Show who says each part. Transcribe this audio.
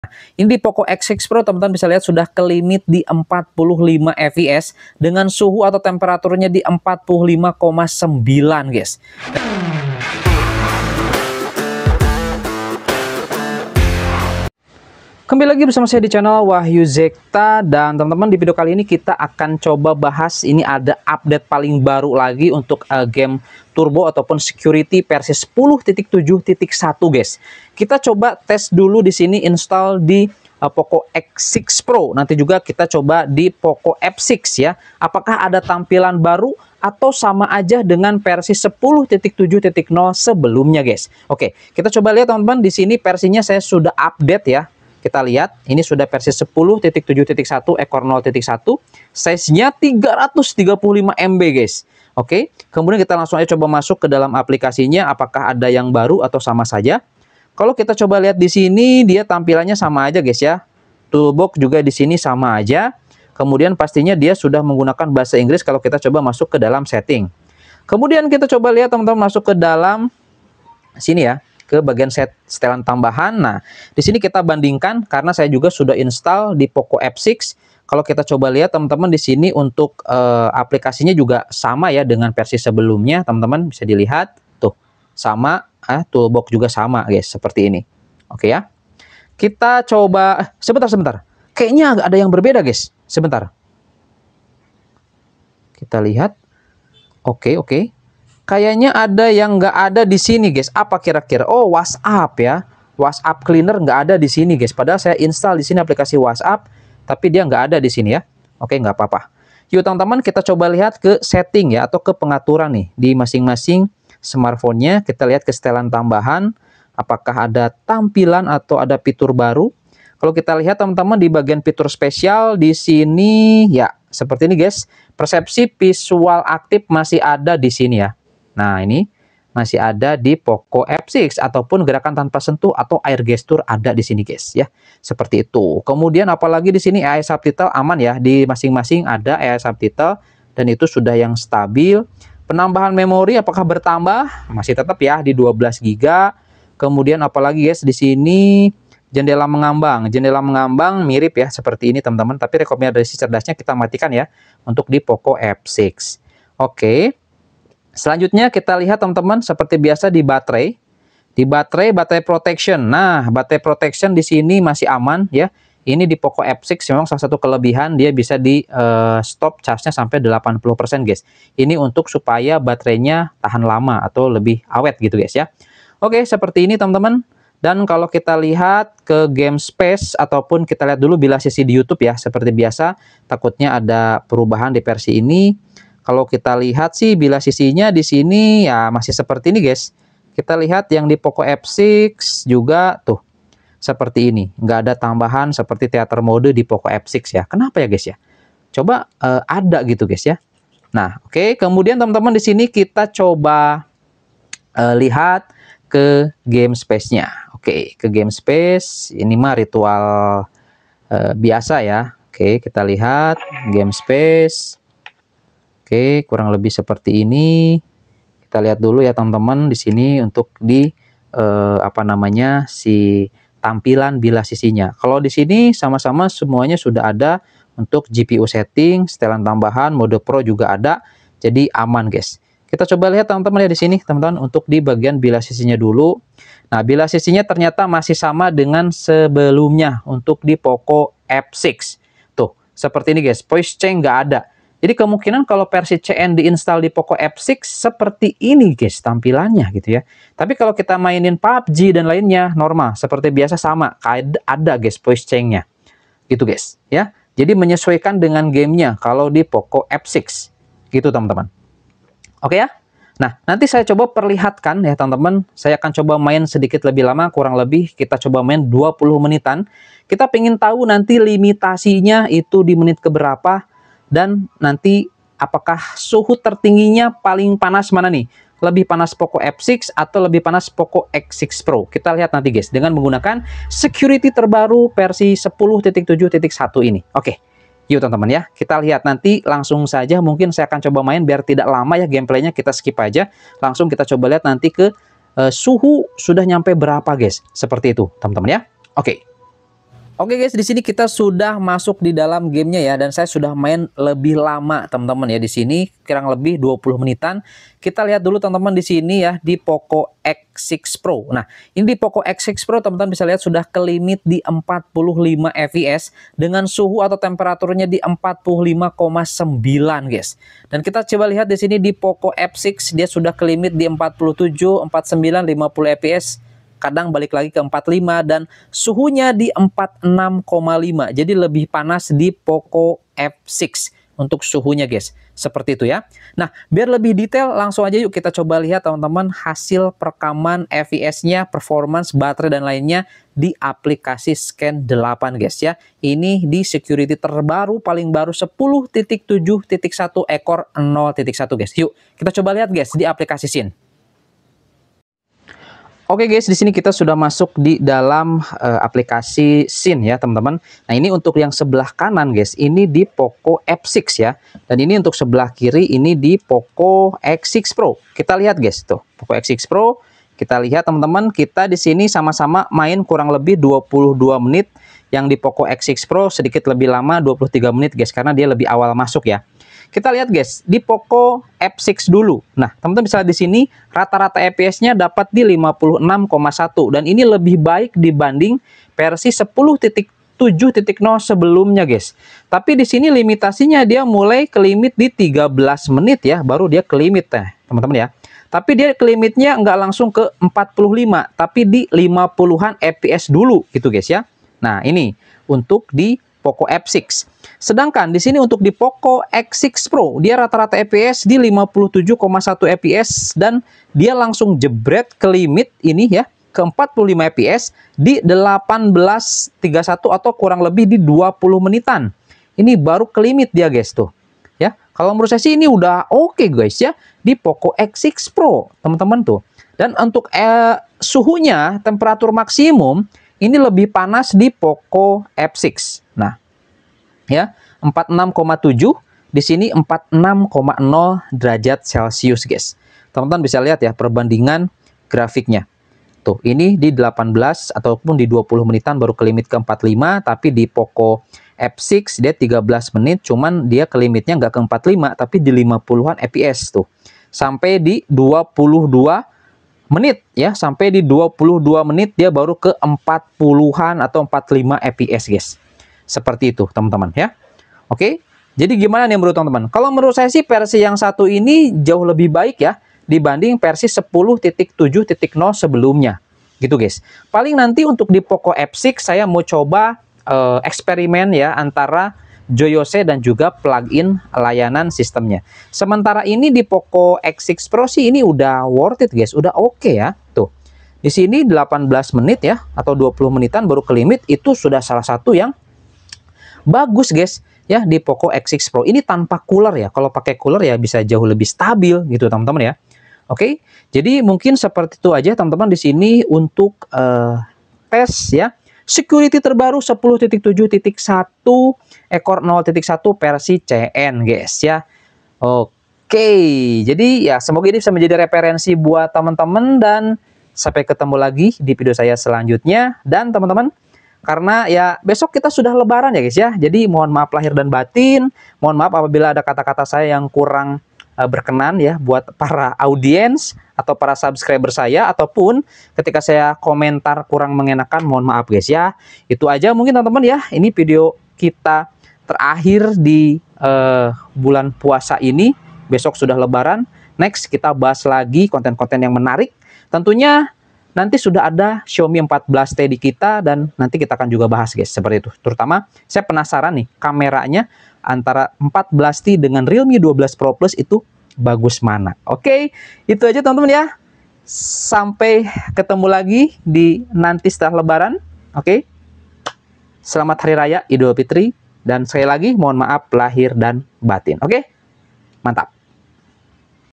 Speaker 1: Ini di Poco X6 Pro teman-teman bisa lihat sudah ke limit di 45 fps dengan suhu atau temperaturnya di 45,9 guys. Kembali lagi bersama saya di channel Wahyu Zekta, dan teman-teman di video kali ini kita akan coba bahas, ini ada update paling baru lagi untuk game turbo ataupun security versi 10.7.1 guys. Kita coba tes dulu di sini install di Poco X6 Pro. Nanti juga kita coba di Poco F6 ya. Apakah ada tampilan baru atau sama aja dengan versi 10.7.0 sebelumnya guys. Oke, kita coba lihat teman-teman, di sini versinya saya sudah update ya. Kita lihat, ini sudah versi 10.7.1 ekor 0.1, size-nya 335 MB guys. Oke, kemudian kita langsung aja coba masuk ke dalam aplikasinya, apakah ada yang baru atau sama saja. Kalau kita coba lihat di sini, dia tampilannya sama aja guys ya. Toolbox juga di sini sama aja. Kemudian pastinya dia sudah menggunakan bahasa Inggris kalau kita coba masuk ke dalam setting. Kemudian kita coba lihat teman-teman masuk ke dalam sini ya, ke bagian setelan tambahan. Nah, di sini kita bandingkan karena saya juga sudah install di Poco F6. Kalau kita coba lihat teman-teman di sini untuk aplikasinya juga sama ya dengan versi sebelumnya, teman-teman bisa dilihat tuh sama, toolbox juga sama guys, seperti ini. Oke ya. Kita coba sebentar. Kayaknya ada yang berbeda guys. Sebentar. Kita lihat. Oke. Kayaknya ada yang nggak ada di sini guys. Apa kira-kira? Oh, WhatsApp ya. WhatsApp Cleaner nggak ada di sini guys. Padahal saya install di sini aplikasi WhatsApp, tapi dia nggak ada di sini ya. Oke, nggak apa-apa. Yuk teman-teman, kita coba lihat ke setting ya, atau ke pengaturan nih di masing-masing smartphone-nya. Kita lihat ke setelan tambahan, apakah ada tampilan atau ada fitur baru. Kalau kita lihat teman-teman di bagian fitur spesial di sini ya seperti ini guys. Persepsi visual aktif masih ada di sini ya. Nah, ini masih ada di Poco F6, ataupun gerakan tanpa sentuh atau air gesture ada di sini guys ya. Seperti itu. Kemudian apalagi di sini AI subtitle aman ya, di masing-masing ada AI subtitle dan itu sudah yang stabil. Penambahan memori apakah bertambah? Masih tetap ya di 12 GB. Kemudian apalagi guys di sini jendela mengambang. Jendela mengambang mirip ya seperti ini teman-teman, tapi rekomendasi cerdasnya kita matikan ya untuk di Poco F6. Oke. Selanjutnya kita lihat teman-teman seperti biasa di baterai. Di baterai protection. Nah, baterai protection di sini masih aman ya. Ini di Poco F6 memang salah satu kelebihan, dia bisa di stop charge-nya sampai 80% guys. Ini untuk supaya baterainya tahan lama atau lebih awet gitu guys ya. Oke, seperti ini teman-teman. Dan kalau kita lihat ke game space ataupun kita lihat dulu bila sisi di YouTube ya, seperti biasa takutnya ada perubahan di versi ini. Kalau kita lihat sih bila sisinya di sini ya masih seperti ini guys. Kita lihat yang di Poco F6 juga tuh seperti ini. Nggak ada tambahan seperti theater mode di Poco F6 ya. Kenapa ya guys ya? Coba ada gitu guys ya. Nah, oke. Kemudian teman-teman di sini kita coba lihat ke game space-nya. Oke, ke game space. Ini mah ritual biasa ya. Oke, kita lihat game space. Oke, kurang lebih seperti ini. Kita lihat dulu ya teman-teman di sini untuk di si tampilan bilah sisinya. Kalau di sini sama-sama semuanya sudah ada untuk GPU setting, setelan tambahan, mode Pro juga ada. Jadi aman guys. Kita coba lihat teman-teman ya di sini teman-teman untuk di bagian bilah sisinya dulu. Nah, bilah sisinya ternyata masih sama dengan sebelumnya untuk di Poco F6. Tuh, seperti ini guys. Voice change nggak ada. Jadi kemungkinan kalau versi CN diinstal di Poco F6 seperti ini guys tampilannya gitu ya. Tapi kalau kita mainin PUBG dan lainnya normal seperti biasa sama, ada guys voice change-nya. Gitu guys ya. Jadi menyesuaikan dengan gamenya kalau di Poco F6. Gitu teman-teman. Oke ya. Nah, nanti saya coba perlihatkan ya teman-teman. Saya akan coba main sedikit lebih lama, kurang lebih kita coba main 20 menitan. Kita pengen tahu nanti limitasinya itu di menit keberapa. Dan nanti apakah suhu tertingginya paling panas mana nih? Lebih panas Poco F6 atau lebih panas Poco X6 Pro? Kita lihat nanti guys dengan menggunakan security terbaru versi 10.7.1 ini. Oke, yuk teman-teman ya. Kita lihat nanti langsung saja. Mungkin saya akan coba main biar tidak lama ya gameplaynya. Kita skip aja. Langsung kita coba lihat nanti ke suhu sudah nyampe berapa guys. Seperti itu teman-teman ya. Oke. Oke guys, di sini kita sudah masuk di dalam gamenya ya, dan saya sudah main lebih lama teman-teman ya. Di sini kurang lebih 20 menitan. Kita lihat dulu teman-teman di sini ya, di Poco X6 Pro. Nah, ini di Poco X6 Pro teman-teman bisa lihat sudah ke limit di 45 fps dengan suhu atau temperaturnya di 45,9 guys. Dan kita coba lihat di sini di Poco F6 dia sudah ke limit di 47, 49, 50 fps. Kadang balik lagi ke 45 dan suhunya di 46,5. Jadi lebih panas di Poco F6 untuk suhunya guys. Seperti itu ya. Nah, biar lebih detail langsung aja yuk kita coba lihat teman-teman hasil perekaman fps-nya, performance, baterai dan lainnya di aplikasi Scan 8 guys ya. Ini di security terbaru paling baru 10.7.1 ekor 0.1 guys. Yuk kita coba lihat guys di aplikasi Syn. Oke guys, di sini kita sudah masuk di dalam aplikasi Syn ya teman-teman. Nah ini untuk yang sebelah kanan guys, ini di Poco F6 ya. Dan ini untuk sebelah kiri ini di Poco X6 Pro. Kita lihat guys tuh, Poco X6 Pro. Kita lihat teman-teman, kita di sini sama-sama main kurang lebih 22 menit. Yang di Poco X6 Pro sedikit lebih lama 23 menit guys, karena dia lebih awal masuk ya. Kita lihat guys di Poco F6 dulu. Nah, teman-teman bisa lihat di sini rata-rata FPS-nya dapat di 56,1 dan ini lebih baik dibanding versi 10.7.0 sebelumnya guys. Tapi di sini limitasinya dia mulai ke limit di 13 menit ya, baru dia ke limit ya, teman-teman ya. Tapi dia ke limitnya nggak langsung ke 45, tapi di 50-an FPS dulu gitu guys ya. Nah, ini untuk di Poco F6. Sedangkan di sini untuk di Poco X6 Pro, dia rata-rata FPS di 57,1 fps dan dia langsung jebret ke limit ini ya, ke 45 fps di 18.31 atau kurang lebih di 20 menitan. Ini baru ke limit dia guys tuh. Ya, kalau menurut saya sih ini udah oke guys ya di Poco X6 Pro, teman-teman tuh. Dan untuk suhunya, temperatur maksimum ini lebih panas di Poco F6. Nah, ya, 46,7 di sini 46,0 derajat Celcius guys. Teman-teman bisa lihat ya perbandingan grafiknya. Tuh, ini di 18 ataupun di 20 menitan baru ke limit ke 45, tapi di Poco F6 dia 13 menit, cuman dia ke limitnya nggak ke 45 tapi di 50-an fps tuh. Sampai di 22 menit ya, sampai di 22 menit dia baru ke 40-an atau 45 fps guys. Seperti itu teman-teman ya. Oke, jadi gimana nih menurut teman-teman? Kalau menurut saya sih versi yang satu ini jauh lebih baik ya dibanding versi 10.7.0 sebelumnya gitu guys. Paling nanti untuk di Poco F6 saya mau coba eksperimen ya antara Joyose dan juga plugin layanan sistemnya. Sementara ini di Poco X6 Pro sih ini udah worth it guys, udah oke ya. Tuh. Di sini 18 menit ya atau 20 menitan baru ke limit, itu sudah salah satu yang bagus guys ya di Poco X6 Pro. Ini tanpa cooler ya. Kalau pakai cooler ya bisa jauh lebih stabil gitu teman-teman ya. Oke. Jadi mungkin seperti itu aja teman-teman di sini untuk tes ya. Security terbaru 10.7.1 ekor 0.1 versi CN guys ya. Oke, jadi ya semoga ini bisa menjadi referensi buat teman-teman dan sampai ketemu lagi di video saya selanjutnya. Dan teman-teman, karena ya besok kita sudah lebaran ya guys ya. Jadi mohon maaf lahir dan batin. Mohon maaf apabila ada kata-kata saya yang kurang berkenan ya buat para audiens atau para subscriber saya, ataupun ketika saya komentar kurang mengenakan, mohon maaf guys ya. Itu aja mungkin teman-teman ya. Ini video kita terakhir di bulan puasa ini. Besok sudah lebaran. Next kita bahas lagi konten-konten yang menarik. Tentunya nanti sudah ada Xiaomi 14T di kita dan nanti kita akan juga bahas guys seperti itu. Terutama saya penasaran nih kameranya antara 14T dengan Realme 12 Pro Plus itu bagus mana. Oke, itu aja teman-teman ya. Sampai ketemu lagi di nanti setelah lebaran. Oke. Selamat Hari Raya Idul Fitri dan sekali lagi mohon maaf lahir dan batin. Oke. Mantap.